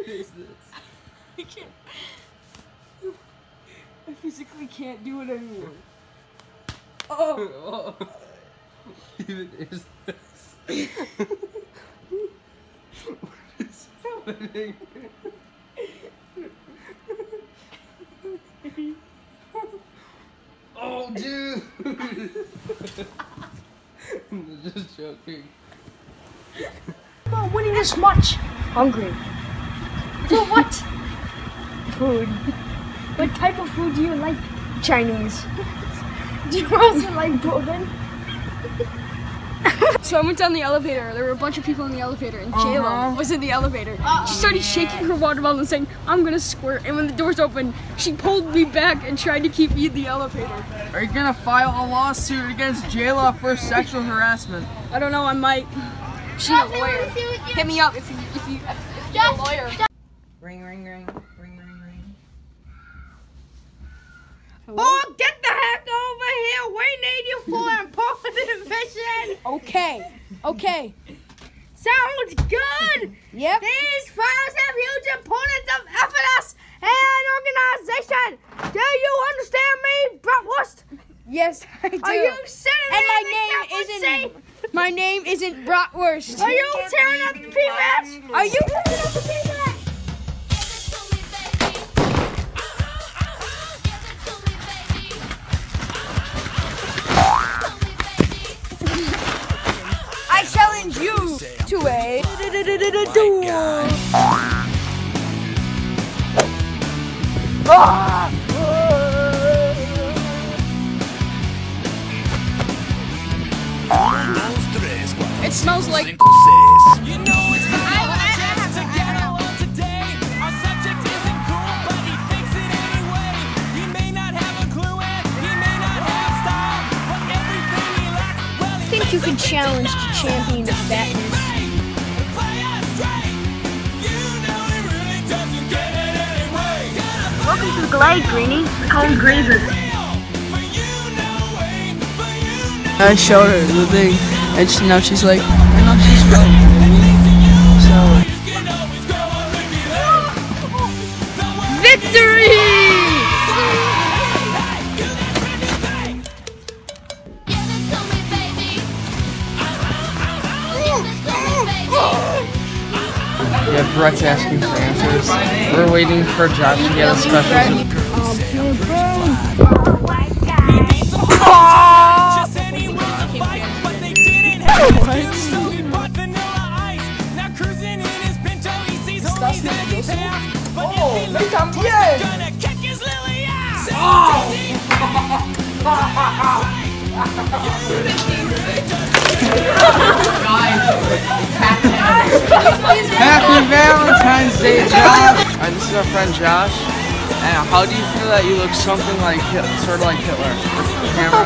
is this? I can't. I physically can't do it anymore. Oh! Even is this? What is happening? Oh, dude! I'm just joking. About winning this much. Hungry. For what? Food. What type of food do you like? Chinese. Do you also like bourbon? So I went down the elevator. There were a bunch of people in the elevator, and J-Lo was in the elevator. She started shaking her water bottle and saying, "I'm gonna squirt." And when the doors opened, she pulled me back and tried to keep me in the elevator. Are you gonna file a lawsuit against J-Lo for sexual harassment? I don't know. I might. She's a lawyer. Hit me up if you're a lawyer. Ring, ring, ring, ring, ring, ring. Hello? Oh, get the heck over here! We need you for important mission. Okay. Sounds good. Yep. These files have huge importance of Fattness and organization. Do you understand me, Bratwurst? Yes, I do. Are you sitting And my name isn't Bratwurst. Are you tearing up the PMS? Are you tearing up the PMS? I challenge you to a duel. It smells like. You know it's the podcast together today. Our subject isn't cool, but he thinks it anyway. He may not have a clue and he may not have style, but everything he lacks, well, I think you can challenge the champion of Fattness. Welcome to the Glade, Greenie. The cold greaser. I showed her the thing, and now she's like, I know she's fun. So. Victory! Yeah, Brett's asking for answers. We're waiting for Josh to get a special. Happy Valentine's Day, Josh! Alright, this is our friend Josh. And how do you feel that you look something like sort of like Hitler? Camera.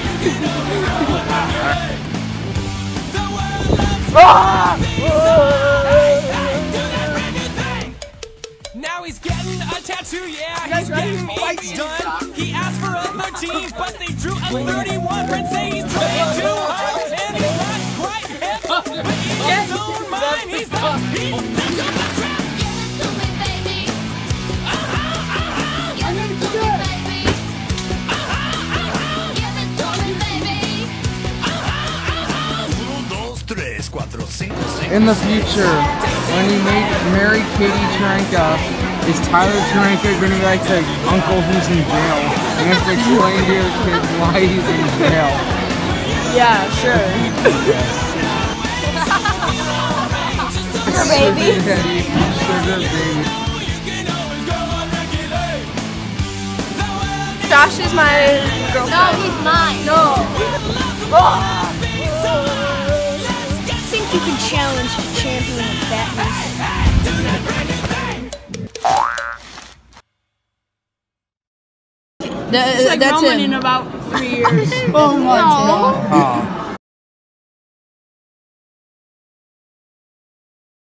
Now he's getting a tattoo, yeah, he's getting it done. He asked for a 13, but they drew a 31. Friends say he's trying too hard, and he's not quite hip. But in his own mind, he's the beat. In the future, when you marry Katie Taranka, is Tyler Taranka going to be like the uncle who's in jail? And you have to explain to your kids why he's in jail. Yeah, sure. Sugar baby. Sugar baby. Josh is my girlfriend. No, he's mine. No. I think you can challenge the champion of Fattness. It's like that's Roman him. in about 3 years. Oh my god.